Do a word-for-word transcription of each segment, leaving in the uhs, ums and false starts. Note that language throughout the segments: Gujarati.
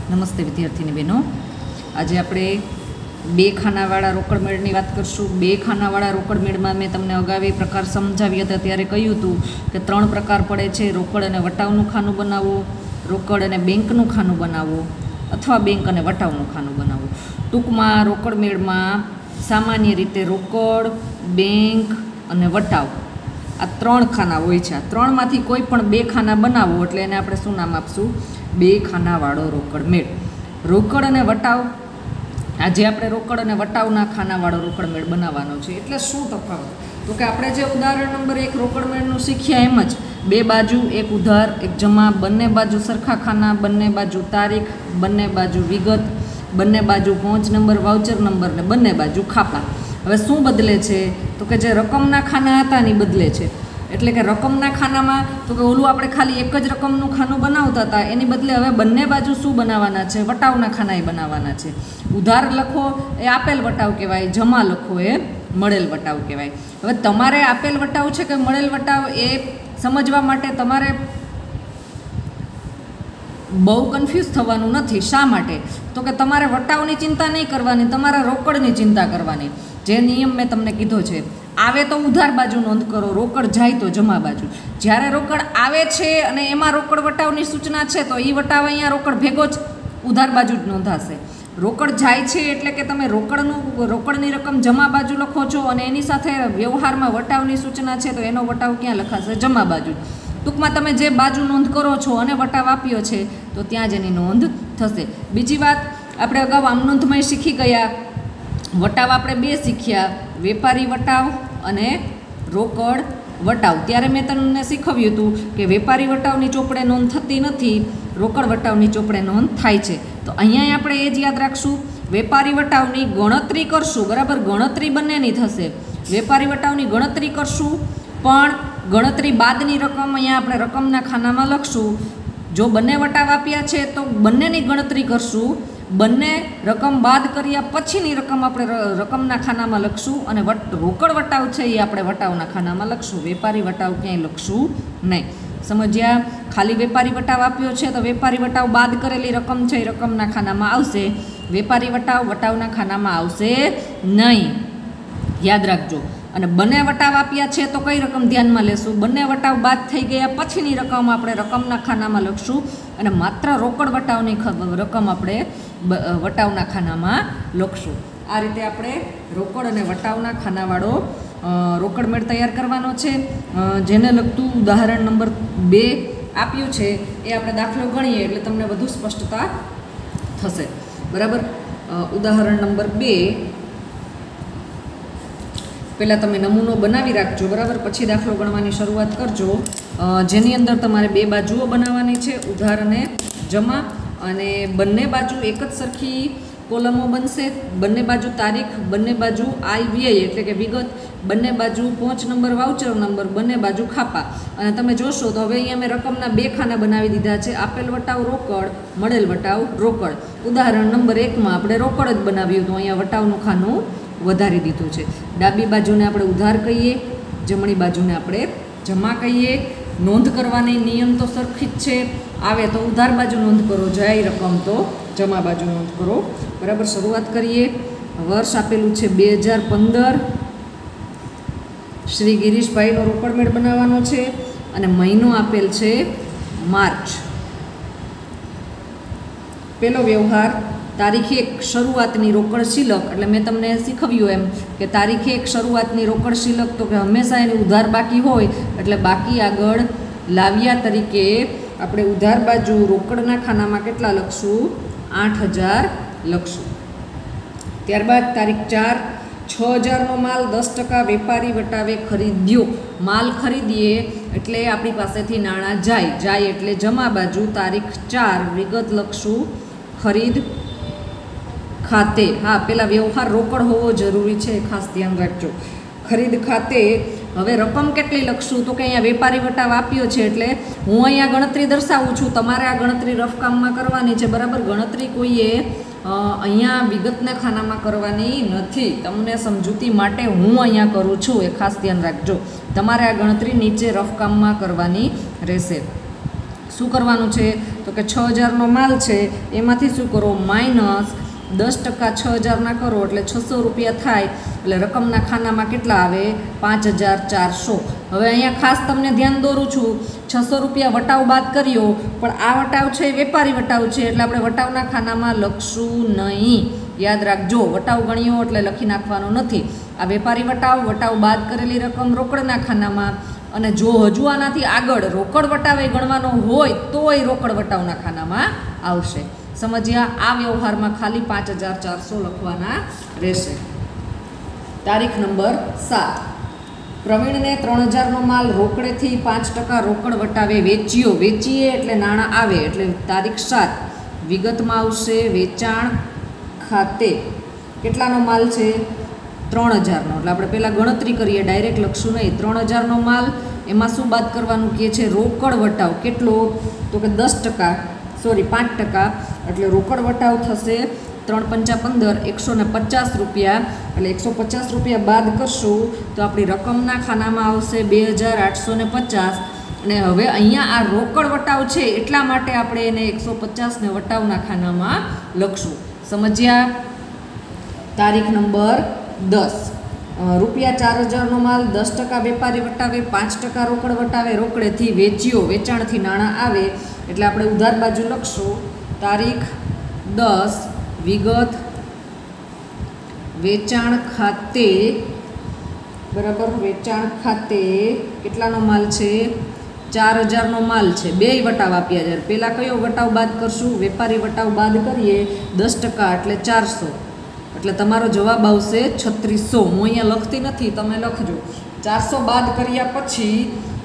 નમસ્તે વિદ્યાર્થીની બહેનો, આજે આપણે બે ખાનાવાળા રોકડ મેળની વાત કરશું. બે ખાનાવાળા રોકડ મેળમાં મેં તમને અગાઉ એ પ્રકાર સમજાવ્યા હતા ત્યારે કહ્યું હતું કે ત્રણ પ્રકાર પડે છે: રોકડ અને વટાવનું ખાનું બનાવવું, રોકડ અને બેંકનું ખાનું બનાવવું, અથવા બેંક અને વટાવનું ખાનું બનાવવું. ટૂંકમાં રોકડ મેળમાં સામાન્ય રીતે રોકડ, બેંક અને વટાવ આ ત્રણ ખાના હોય છે. આ ત્રણમાંથી કોઈ પણ બે ખાના બનાવો એટલે એને આપણે શું નામ આપશું? બે ખાનાવાળો રોકડ મેળ. રોકડ અને વટાવ, આજે આપણે રોકડ અને વટાવના ખાનાવાળો રોકડ મેળ બનાવવાનો છે. એટલે શું તફાવત? તો કે આપણે જે ઉદાહરણ નંબર એક રોકડ મેળનું શીખ્યા એમ જ બે બાજુ, એક ઉધાર એક જમા, બંને બાજુ સરખા ખાના, બંને બાજુ તારીખ, બંને બાજુ વિગત, બંને બાજુ પહોંચ નંબર, વાઉચર નંબર ને બંને બાજુ ખાપા. હવે શું બદલે છે? તો કે જે રકમના ખાના હતા એની બદલે છે. એટલે કે રકમના ખાનામાં તો કે ઓલું આપણે ખાલી એક જ રકમનું ખાનું બનાવતા હતા, એની બદલે હવે બંને બાજુ શું બનાવવાના છે? વટાવના ખાના એ બનાવવાના છે. ઉધાર લખો એ આપેલ વટાવ કહેવાય, જમા લખો એ મળેલ વટાવ કહેવાય. હવે તમારે આપેલ વટાવ છે કે મળેલ વટાવ એ સમજવા માટે તમારે બહુ કન્ફ્યુઝ થવાનું નથી. શા માટે? તો કે તમારે વટાવની ચિંતા નહીં કરવાની, તમારે રોકડની ચિંતા કરવાની. જે નિયમ મેં તમને કીધો છે, આવે તો ઉધાર બાજુ નોંધ કરો, રોકડ જાય તો જમા બાજુ. જ્યારે રોકડ આવે છે અને એમાં રોકડ વટાવની સૂચના છે તો એ વટાવ અહીંયા રોકડ ભેગો જ ઉધાર બાજુ જ નોંધાશે. રોકડ જાય છે એટલે કે તમે રોકડનું રોકડની રકમ જમા બાજુ લખો છો અને એની સાથે વ્યવહારમાં વટાવની સૂચના છે તો એનો વટાવ ક્યાં લખાશે? જમા બાજુ. ટૂંકમાં તમે જે બાજુ નોંધ કરો છો અને વટાવ આપ્યો છે તો ત્યાં જ એની નોંધ થશે. બીજી વાત, આપણે અગાઉ આમ નોંધમાં શીખી ગયા, વટાવ આપણે બે શીખ્યા, વેપારી વટાવ અને રોકડ વટાવ. ત્યારે મેં તમને શીખવ્યું હતું કે વેપારી વટાવની ચોપડે નોંધ થતી નથી, રોકડ વટાવની ચોપડે નોંધ થાય છે. તો અહીંયા આપણે એ જ યાદ રાખશું, વેપારી વટાવની ગણતરી કરશું, બરાબર? ગણતરી બંનેની થશે. વેપારી વટાવની ગણતરી કરશું પણ ગણતરી બાદની રકમ અહીંયા આપણે રકમના ખાનામાં લખશું. જો બંને વટાવ આપ્યા છે તો બંનેની ગણતરી કરશું, બંને રકમ બાદ કર્યા પછીની રકમ આપણે રકમના ખાનામાં લખશું અને વટ રોકડ વટાવ છે એ આપણે વટાવના ખાનામાં લખશું. વેપારી વટાવ ક્યાંય લખશું નહીં. સમજ્યા? ખાલી વેપારી વટાવ આપ્યો છે તો વેપારી વટાવ બાદ કરેલી રકમ છે એ રકમના ખાનામાં આવશે, વેપારી વટાવ વટાવના ખાનામાં આવશે નહીં. યાદ રાખજો. અને બંને વટાવ આપ્યા છે તો કઈ રકમ ધ્યાનમાં લેશું? બંને વટાવ બાદ થઈ ગયા પછીની રકમ આપણે રકમના ખાનામાં લખશું અને માત્ર રોકડ વટાવની રકમ આપણે વટાવના ખાનામાં લખશું. આ રીતે આપણે રોકડ અને વટાવના ખાનાવાળો રોકડ મેળ તૈયાર કરવાનો છે. જેને લગતું ઉદાહરણ નંબર બે આપ્યું છે એ આપણે દાખલો ગણીએ એટલે તમને વધુ સ્પષ્ટતા થશે, બરાબર? ઉદાહરણ નંબર બે પહેલાં તમે નમૂનો બનાવી રાખજો, બરાબર? પછી દાખલો ગણવાની શરૂઆત કરજો. જેની અંદર તમારે બે બાજુઓ બનાવવાની છે, ઉધાર અને જમા, અને બંને બાજુ એક જ સરખી કોલમો બનશે. બંને બાજુ તારીખ, બંને બાજુ આય વ્યય એટલે કે વિગત, બંને બાજુ પહોંચ નંબર, વાઉચર નંબર, બંને બાજુ ખાપા. અને તમે જોશો તો હવે અહીંયા મેં રકમના બે ખાના બનાવી દીધા છે, આપેલ વટાવ રોકડ, મળેલ વટાવ રોકડ. ઉદાહરણ નંબર એકમાં આપણે રોકડ જ બનાવ્યું હતું, અહીંયા વટાવનું ખાનું વધારી દીધું છે. ડાબી બાજુને આપણે ઉધાર કહીએ, જમણી બાજુને આપણે જમા કહીએ. નોંધ કરવાની નિયમ તો સરખી જ છે, આવે તો ઉધાર બાજુ નોંધ કરો, જાય રકમ તો જમા બાજુ નોંધ કરો, બરાબર? શરૂઆત કરીએ. વર્ષ આપેલું છે બે હજાર પંદર. શ્રી ગિરીશભાઈનો રોકડ મેળ બનાવવાનો છે અને મહિનો આપેલ છે માર્ચ. પહેલો વ્યવહાર, તારીખ એક શરૂઆતની રોકડ શિલક, એટલે મેં તમને શીખવ્યું એમ કે તારીખે એક શરૂઆતની રોકડ શિલક, તો કે હંમેશા એની ઉધાર બાકી હોય એટલે બાકી આગળ લાવ્યા તરીકે આપણે ઉધાર બાજુ રોકડના ખાનામાં કેટલા લખશું? આઠ હજાર લખશું. ત્યારબાદ તારીખ ચાર, છ હજારનો માલ દસ ટકા વેપારી વટાવે ખરીદ્યો. માલ ખરીદીએ એટલે આપણી પાસેથી નાણાં જાય, જાય એટલે જમા બાજુ. તારીખ ચાર, વિગત લખશું ખરીદ ખાતે. હા, પેલા વ્યવહાર રોકડ હોવો જરૂરી છે, ખાસ ધ્યાન રાખજો. ખરીદ ખાતે હવે રકમ કેટલી લખશું? તો કે અહીંયા વેપારી વટાવ આપ્યો છે એટલે હું અહીંયા ગણતરી દર્શાવું છું, તમારે આ ગણતરી રફ કામમાં કરવાની છે, બરાબર? ગણતરી કોઈએ અહીંયા વિગતના ખાનામાં કરવાની નથી. તમને સમજૂતી માટે હું અહીંયા કરું છું, એ ખાસ ધ્યાન રાખજો. તમારે આ ગણતરી નીચે રફ કામમાં કરવાની રહેશે. શું કરવાનું છે તો કે છ હજારનો માલ છે એમાંથી શું કરો માઇનસ દસ ટકા છ હજારના કરો એટલે છસો રૂપિયા થાય એટલે રકમના ખાનામાં કેટલા આવે પાંચ હજાર ચારસો. હવે અહીંયા ખાસ તમને ધ્યાન દોરું છું છસો રૂપિયા વટાવ બાદ કર્યો પણ આ વટાવ છે એ વેપારી વટાવ છે એટલે આપણે વટાવના ખાનામાં લખશું નહીં. યાદ રાખજો વટાવ ગણ્યો એટલે લખી નાખવાનો નથી. આ વેપારી વટાવ વટાવ બાદ કરેલી રકમ રોકડના ખાનામાં અને જો હજુ આનાથી આગળ રોકડ વટાવે ગણવાનો હોય તો એ રોકડ વટાવના ખાનામાં આવશે. સમજ્યા? આ વ્યવહારમાં ખાલી પાંચ હજાર ચારસો લખવાના રહેશે. તારીખ નંબર સાત. પ્રવીણને ત્રણ હજારનો માલ રોકડેથી પાંચ ટકા રોકડ વટાવે વેચ્યો. વેચીએ એટલે નાણાં આવે એટલે તારીખ સાત. વિગતમાં આવશે વેચાણ ખાતે કેટલાનો માલ છે ત્રણ હજારનો એટલે આપણે પહેલાં ગણતરી કરીએ ડાયરેક્ટ લખશું નહીં. ત્રણ હજારનો માલ એમાં શું બાદ કરવાનું કહે છે રોકડ વટાવ કેટલો તો કે દસ ટકા સોરી પાંચ ટકા એટલે રોકડ વટાવ થશે ત્રણ પંચા પંદર એકસો ને પચાસ રૂપિયા એટલે એકસો પચાસ રૂપિયા બાદ કરશું તો આપણી રકમના ખાનામાં આવશે બે હજાર આઠસો ને પચાસ. અને હવે અહીંયા આ રોકડ વટાવ છે એટલા માટે આપણે એને એકસો પચાસને વટાવના ખાનામાં લખશું. સમજ્યા? તારીખ નંબર દસ. રૂપિયા ચાર હજારનો માલ દસ ટકા વેપારી વટાવે પાંચ ટકા રોકડ વટાવે રોકડેથી વેચ્યો વેચાણથી નાણાં આવે એટલે આપણે ઉધાર બાજુ લખશું તારીખ દસ. વિગત વેચાણ ખાતે બરાબર વેચાણ ખાતે કેટલાનો માલ છે ચાર હજારનો માલ છે. બે વટાવ આપ્યા છે. પહેલાં કયો વટાવ બાદ કરશું વેપારી વટાવ બાદ કરીએ દસ ટકા એટલે ચારસો એટલે તમારો જવાબ આવશે છત્રીસો. હું અહીંયા લખતી નથી તમે લખજો. ચારસો બાદ કર્યા પછી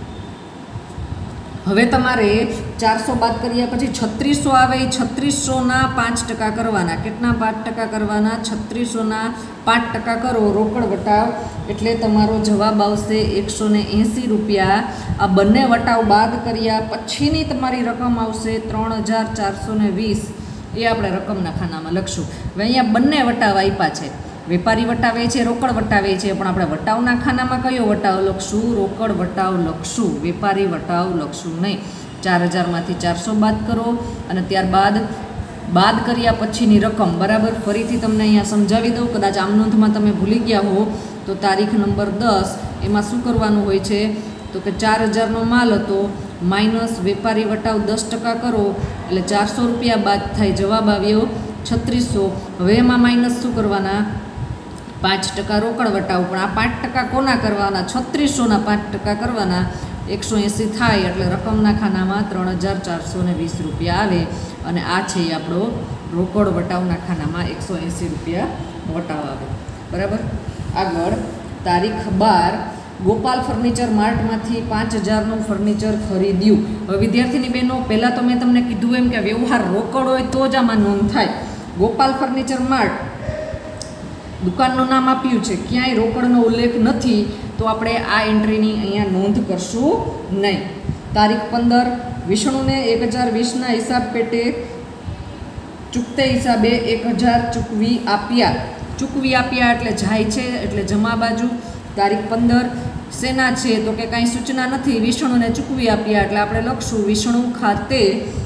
હવે તમારે ચારસો બાદ કર્યા પછી છત્રીસો આવે એ છત્રીસોના પાંચ ટકા કરવાના. કેટલા પાંચ ટકા કરવાના છત્રીસોના પાંચ ટકા કરો રોકડ વટાવ એટલે તમારો જવાબ આવશે એકસો ને એંસી રૂપિયા. આ બંને વટાવ બાદ કર્યા પછીની તમારી રકમ આવશે ત્રણ હજાર ચારસો ને વીસ એ આપણે રકમના ખાનામાં લખશું. હવે અહીંયા બંને વટાવ આપ્યા છે વેપારી વટાવે છે રોકડ વટાવે છે પણ આપણે વટાવના ખાનામાં કયો વટાવ લખશું રોકડ વટાવ લખશું વેપારી વટાવ લખશું નહીં. ચાર હજારમાંથી ચારસો બાદ કરો અને ત્યારબાદ બાદ કર્યા પછીની રકમ બરાબર ફરીથી તમને અહીંયા સમજાવી દઉં કદાચ આમ નોંધમાં તમે ભૂલી ગયા હો તો તારીખ નંબર દસ એમાં શું કરવાનું હોય છે તો કે ચાર હજારનો માલ હતો માઇનસ વેપારી વટાવ દસ ટકા કરો એટલે ચારસો રૂપિયા બાદ થાય જવાબ આવ્યો છત્રીસો. હવે એમાં માઇનસ શું કરવાના પાંચ ટકા રોકડ વટાવ પણ આ પાંચ ટકા કોના કરવાના છત્રીસોના પાંચ ટકા કરવાના એકસો એંસી થાય એટલે રકમના ખાનામાં ત્રણ હજાર ચારસો ને વીસ રૂપિયા આવે અને આ છે એ આપણો રોકડ વટાવના ખાનામાં એકસો એંસી રૂપિયા વટાવ આવે. બરાબર. આગળ તારીખ બાર. ગોપાલ ફર્નિચર માર્ટમાંથી પાંચ હજારનું ફર્નિચર ખરીદ્યું. હવે વિદ્યાર્થીની બહેનો પહેલાં તો મેં તમને કીધું એમ કે વ્યવહાર રોકડ હોય તો જ આમાં નોંધ થાય. ગોપાલ ફર્નિચર માર્ટ દુકાનનું નામ આપ્યું છે ક્યાંય રોકડનો ઉલ્લેખ નથી તો આપણે આ એન્ટ્રીની અહીંયા નોંધ કરશું નહીં. તારીખ પંદર. વિષ્ણુને એક હજાર વીસના હિસાબ પેટે ચૂકતે હિસાબે એક હજાર ચૂકવી આપ્યા. ચૂકવી આપ્યા એટલે જાય છે એટલે જમા બાજુ. તારીખ પંદર. શેના છે તો કે કાંઈ સૂચના નથી વિષ્ણુને ચૂકવી આપ્યા એટલે આપણે લખશું વિષ્ણુ ખાતે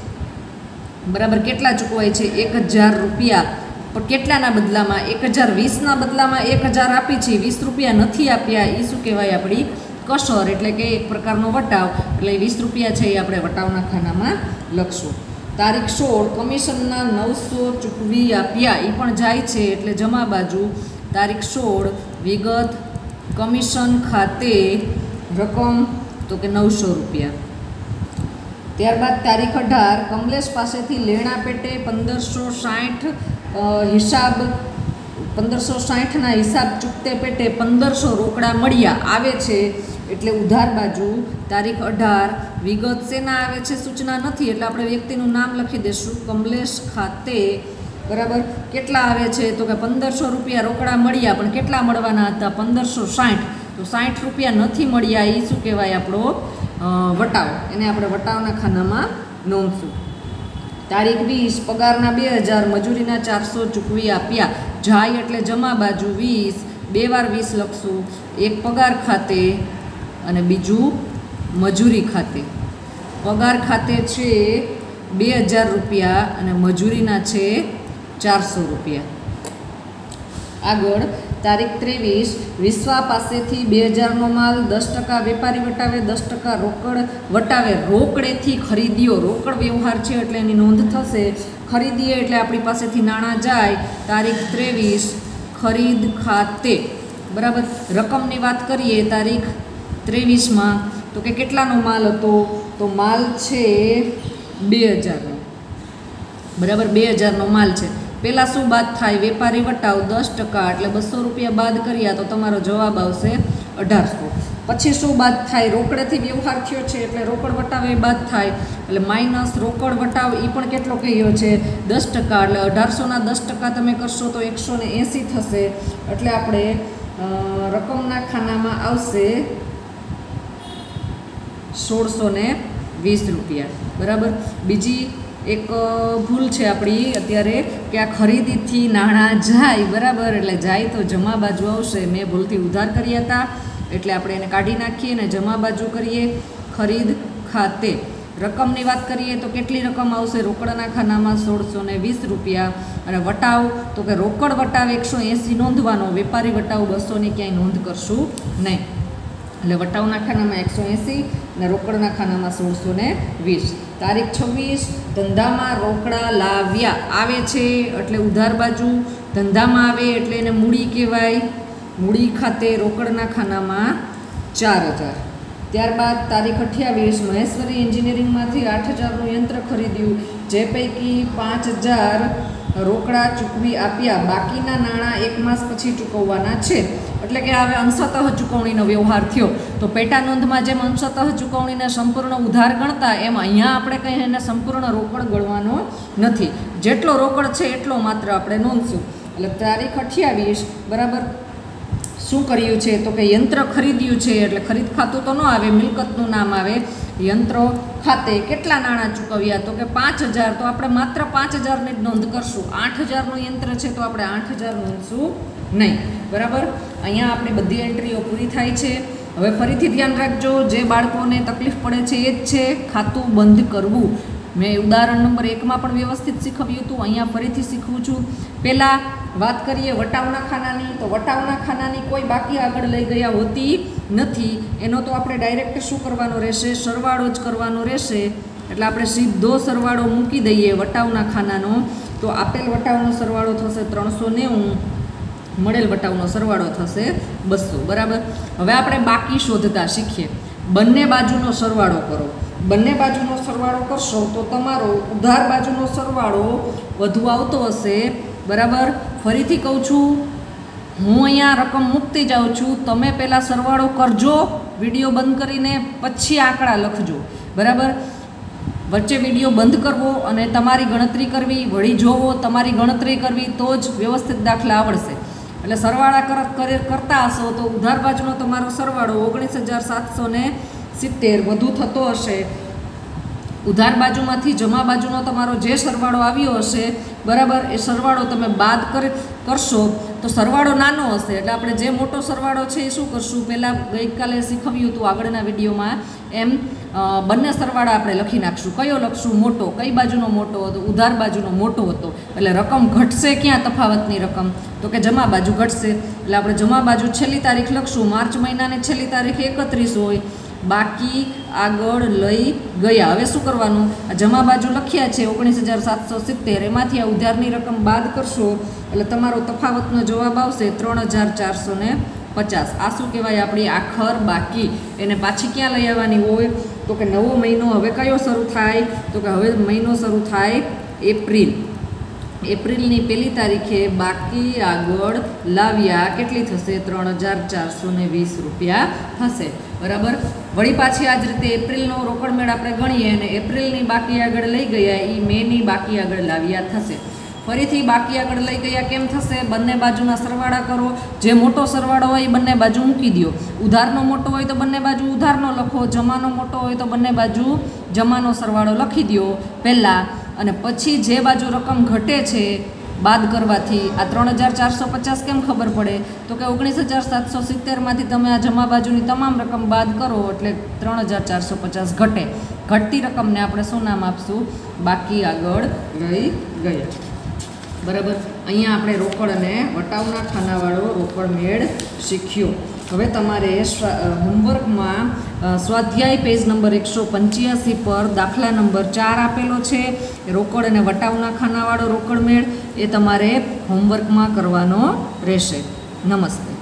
બરાબર કેટલા ચૂકવાય છે એક હજાર રૂપિયા પણ કેટલાના બદલામાં એક હજાર વીસના બદલામાં એક હજાર આપી છે વીસ રૂપિયા નથી આપ્યા એ શું કહેવાય આપણી કસર એટલે કે એક પ્રકારનો વટાવ એટલે વીસ રૂપિયા છે એ આપણે વટાવના ખાનામાં લખશું. તારીખ સોળ. કમિશનના નવસો ચૂકવી આપ્યા એ પણ જાય છે એટલે જમા બાજુ. તારીખ સોળ. વિગત કમિશન ખાતે રકમ તો કે નવસો રૂપિયા. ત્યારબાદ તારીખ અઢાર. કમલેશ પાસેથી લેણા પેટે પંદરસો સાઠ હિસાબ પંદરસો સાઠના હિસાબ ચૂકતે પેટે પંદરસો રોકડા મળ્યા આવે છે એટલે ઉધાર બાજુ. તારીખ અઢાર. વિગત શેના આવે છે સૂચના નથી એટલે આપણે વ્યક્તિનું નામ લખી દઈશું કમલેશ ખાતે બરાબર કેટલા આવે છે તો કે પંદરસો રૂપિયા રોકડા મળ્યા પણ કેટલા મળવાના હતા પંદરસો સાઠ તો સાઠ રૂપિયા નથી મળ્યા એ શું કહેવાય આપણો વટાવ એને આપણે વટાવના ખાનામાં નોંધશું. તારીખ વીસ. પગારના બે હજાર મજૂરીના ચારસો ચૂકવી આપ્યા જાય એટલે જમા બાજુ વીસ બે વાર વીસ લખશું. એક પગાર ખાતે અને બીજું મજૂરી ખાતે પગાર ખાતે છે બે હજાર રૂપિયા અને મજૂરીના છે ચારસો રૂપિયા. આગળ તારીખ ત્રેવીસ, વિશ્વા પાસેથી બે હજારનો માલ દસ ટકા વેપારી વટાવે, દસ ટકા રોકડ વટાવે રોકડેથી ખરીદ્યો. રોકડ વ્યવહાર છે એટલે એની નોંધ થશે. ખરીદીએ એટલે આપણી પાસેથી નાણાં જાય. તારીખ ત્રેવીસ, ખરીદ ખાતે. બરાબર. રકમની વાત કરીએ તારીખ ત્રેવીસમાં તો કે કેટલાનો માલ હતો? તો માલ છે બે હજારનો. બરાબર, બે હજારનો માલ છે. પહેલાં શું બાદ થાય? વેપારી વટાવ દસ ટકા એટલે બસો રૂપિયા બાદ કર્યા તો તમારો જવાબ આવશે અઢારસો. પછી શું બાદ થાય? રોકડેથી વ્યવહાર થયો છે એટલે રોકડ વટાવ એ બાદ થાય એટલે માઇનસ રોકડ વટાવ એ પણ કેટલો કહ્યો છે? દસ ટકા. એટલે અઢારસોના દસ ટકા તમે કરશો તો એકસો ને એંસી થશે. એટલે આપણે રકમના ખાનામાં આવશે સોળસો ને વીસ રૂપિયા. બરાબર. બીજી એક ભૂલ છે આપણી અત્યારે કે આ ખરીદીથી નાણાં જાય. બરાબર, એટલે જાય તો જમા બાજુ આવશે. મેં ભૂલથી ઉધાર કર્યા હતા એટલે આપણે એને કાઢી નાખીએ અને જમા બાજુ કરીએ. ખરીદ ખાતે રકમની વાત કરીએ તો કેટલી રકમ આવશે? રોકડના ખાનામાં સોળસો ને વીસ રૂપિયા. અને વટાવ તો કે રોકડ વટાવ એકસો એંસી નોંધવાનો, વેપારી વટાવ બસોની ક્યાંય નોંધ કરશું નહીં. એટલે વટાવના ખાનામાં એકસો એંસી અને રોકડના ખાનામાં સોળસો ને વીસ. તારીખ છવ્વીસ, ધંધામાં રોકડા લાવ્યા. આવે છે એટલે ઉધાર બાજુ, ધંધામાં આવે એટલે એને મૂડી કહેવાય. મૂડી ખાતે રોકડના ખાનામાં ચાર હજાર. ત્યારબાદ તારીખ અઠ્યાવીસ, મહેશ્વરી એન્જિનિયરિંગમાંથી આઠ હજારનું યંત્ર ખરીદ્યું, જે પૈકી પાંચ હજાર રોકડા ચૂકવી આપ્યા, બાકીના નાણાં એક માસ પછી ચૂકવવાના છે. એટલે કે હવે અંશતઃ ચૂકવણીનો વ્યવહાર થયો. તો પેટા નોંધમાં જેમ અંશતઃ ચૂકવણીને સંપૂર્ણ ઉધાર ગણતા એમ અહીંયા આપણે કંઈ એને સંપૂર્ણ રોકડ ગણવાનો નથી. જેટલો રોકડ છે એટલો માત્ર આપણે નોંધશું. એટલે તારીખ અઠ્યાવીસ. બરાબર. શું કર્યું છે? તો કે યંત્ર ખરીદ્યું છે એટલે ખરીદ ખાતું તો ન આવે, મિલકતનું નામ આવે. યંત્ર ખાતે કેટલા નાણાં ચૂકવ્યા? તો કે પાંચ હજાર. તો આપણે માત્ર પાંચ હજારની જ નોંધ કરશું. આઠ હજારનું યંત્ર છે તો આપણે આઠ હજાર નોંધશું નહીં. બરાબર. અહીંયા આપણી બધી એન્ટ્રીઓ પૂરી થાય છે. હવે ફરીથી ધ્યાન રાખજો, જે બાળકોને તકલીફ પડે છે એ જ છે ખાતું બંધ કરવું. મેં ઉદાહરણ નંબર એકમાં પણ વ્યવસ્થિત શીખવ્યું હતું, અહીંયા ફરીથી શીખવું છું. પહેલાં વાત કરીએ વટાવના ખાનાની. તો વટાવના ખાનાની કોઈ બાકી આગળ લઈ ગયા હોતી નથી. એનો તો આપણે ડાયરેક્ટ શું કરવાનો રહેશે? સરવાળો જ કરવાનો રહેશે. એટલે આપણે સીધો સરવાળો મૂકી દઈએ વટાવના ખાનાનો. તો આપેલ વટાવનો સરવાળો થશે ત્રણસો નેવું, મળેલ વટાવનો સરવાળો થશે બસો. બરાબર. હવે આપણે બાકી શોધતા શીખીએ. બંને બાજુનો સરવાળો કરો. બંને બાજુનો સરવાળો કરશો તો તમારો ઉધાર બાજુનો સરવાળો વધુ આવતો હશે. બરાબર. ફરીથી કહું છું, હું અહીંયા રકમ મૂકતી જાઉં છું, તમે પહેલાં સરવાળો કરજો વિડીયો બંધ કરીને, પછી આંકડા લખજો. બરાબર. વચ્ચે વિડીયો બંધ કરવો અને તમારી ગણતરી કરવી, વળી જોવો, તમારી ગણતરી કરવી તો જ વ્યવસ્થિત દાખલા આવડશે. એટલે સરવાળા કર કરતા હશો તો ઉધાર બાજુનો તમારો સરવાળો ઓગણીસ હજાર સાતસો ને સિત્તેર વધુ થતો હશે. ઉધાર બાજુમાંથી જમા બાજુનો તમારો જે સરવાળો આવ્યો હશે, બરાબર, એ સરવાળો તમે બાદ કર કરશો તો સરવાળો નાનો હશે. એટલે આપણે જે મોટો સરવાળો છે એ શું કરશું? પહેલાં ગઈકાલે શીખવ્યું હતું આગળના વિડીયોમાં એમ બંને સરવાળા આપણે લખી નાખશું. કયો લખશું? મોટો. કઈ બાજુનો મોટો હતો? ઉધાર બાજુનો મોટો હતો. એટલે રકમ ઘટશે ક્યાં? તફાવતની રકમ તો કે જમા બાજુ ઘટશે. એટલે આપણે જમા બાજુ છેલ્લી તારીખ લખશું. માર્ચ મહિનાની છેલ્લી તારીખ એકત્રીસ હોય, બાકી આગળ લઈ ગયા. હવે શું કરવાનું? આ જમા બાજુ લખ્યા છે ઓગણીસ હજાર સાતસો સિત્તેર, એમાંથી આ ઉધારની રકમ બાદ કરશો એટલે તમારો તફાવતનો જવાબ આવશે ત્રણ હજાર ચારસો ને પચાસ. આ શું કહેવાય? આપણી આખર બાકી. એને પાછી ક્યાં લઈ આવવાની હોય? તો કે નવો મહિનો હવે કયો શરૂ થાય? તો કે હવે મહિનો શરૂ થાય એપ્રિલ. એપ્રિલની પહેલી તારીખે બાકી આગળ લાવ્યા કેટલી થશે? ત્રણ હજાર ચારસો ને વીસ રૂપિયા થશે. બરાબર. વળી પાછી આ જ રીતે એપ્રિલનો રોકડ મેળ આપણે ગણીએ અને એપ્રિલની બાકી આગળ લઈ ગયા એ મેની બાકી આગળ લાવ્યા થશે. ફરીથી બાકી આગળ લઈ ગયા કેમ થશે? બંને બાજુના સરવાળા કરો. જે મોટો સરવાળો હોય એ બંને બાજુ મૂકી દો. ઉધારનો મોટો હોય તો બંને બાજુ ઉધારનો લખો, જમાનો મોટો હોય તો બંને બાજુ જમાનો સરવાળો લખી દો પહેલાં, અને પછી જે બાજુ રકમ ઘટે છે બાદ કરવાથી આ ત્રણ હજાર ચારસો પચાસ કેમ ખબર પડે? તો કે ઓગણીસ હજાર સાતસો સિત્તેરમાંથી તમે આ જમા બાજુની તમામ રકમ બાદ કરો એટલે ત્રણ હજાર ચારસો પચાસ ઘટે. ઘટતી રકમને આપણે શું નામ આપશું? બાકી આગળ રહી ગયા. બરાબર. અહીંયા આપણે રોકડ અને વટાવના ખાનાવાળો રોકડ મેળ શીખ્યો. હવે તમારે હોમવર્કમાં સ્વાધ્યાય પેજ નંબર એકસો પંચ્યાસી પર દાખલા નંબર ચાર આપેલો છે, રોકડ અને વટાવના ખાનાવાળો રોકડ મેળ, એ તમારે હોમવર્કમાં કરવાનો રહેશે. નમસ્તે.